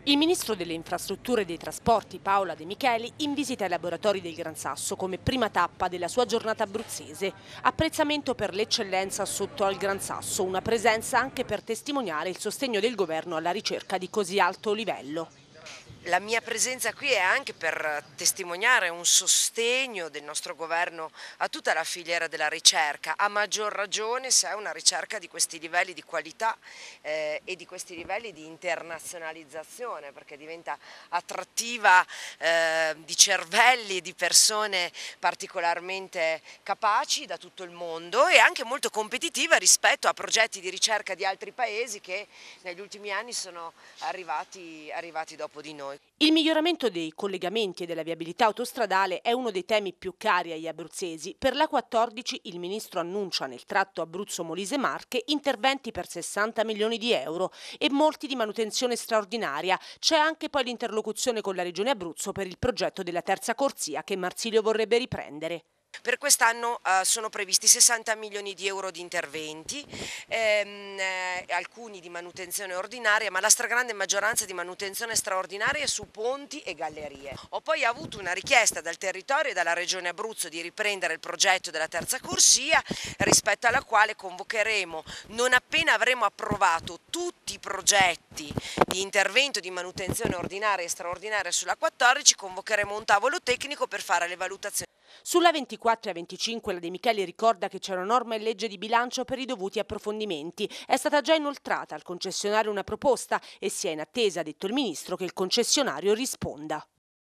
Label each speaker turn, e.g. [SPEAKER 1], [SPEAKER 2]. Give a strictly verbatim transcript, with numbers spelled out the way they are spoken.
[SPEAKER 1] Il ministro delle infrastrutture e dei trasporti Paola De Micheli in visita ai laboratori del Gran Sasso come prima tappa della sua giornata abruzzese. Apprezzamento per l'eccellenza sotto al Gran Sasso, una presenza anche per testimoniare il sostegno del governo alla ricerca di così alto livello.
[SPEAKER 2] La mia presenza qui è anche per testimoniare un sostegno del nostro governo a tutta la filiera della ricerca, a maggior ragione se è una ricerca di questi livelli di qualità eh, e di questi livelli di internazionalizzazione, perché diventa attrattiva eh, di cervelli e di persone particolarmente capaci da tutto il mondo e anche molto competitiva rispetto a progetti di ricerca di altri paesi che negli ultimi anni sono arrivati, arrivati dopo di noi.
[SPEAKER 1] Il miglioramento dei collegamenti e della viabilità autostradale è uno dei temi più cari agli abruzzesi. Per l'A quattordici il ministro annuncia nel tratto Abruzzo-Molise-Marche interventi per sessanta milioni di euro e molti di manutenzione straordinaria. C'è anche poi l'interlocuzione con la Regione Abruzzo per il progetto della terza corsia che Marsilio vorrebbe riprendere.
[SPEAKER 2] Per quest'anno eh, sono previsti sessanta milioni di euro di interventi, ehm, eh, alcuni di manutenzione ordinaria, ma la stragrande maggioranza di manutenzione straordinaria su ponti e gallerie. Ho poi avuto una richiesta dal territorio e dalla Regione Abruzzo di riprendere il progetto della terza corsia, rispetto alla quale convocheremo, non appena avremo approvato tutti i progetti di intervento di manutenzione ordinaria e straordinaria sulla quattordici, convocheremo un tavolo tecnico per fare le valutazioni.
[SPEAKER 1] Sulla ventiquattro e venticinque la De Micheli ricorda che c'è una norma in legge di bilancio per i dovuti approfondimenti. È stata già inoltrata al concessionario una proposta e si è in attesa, ha detto il ministro, che il concessionario risponda.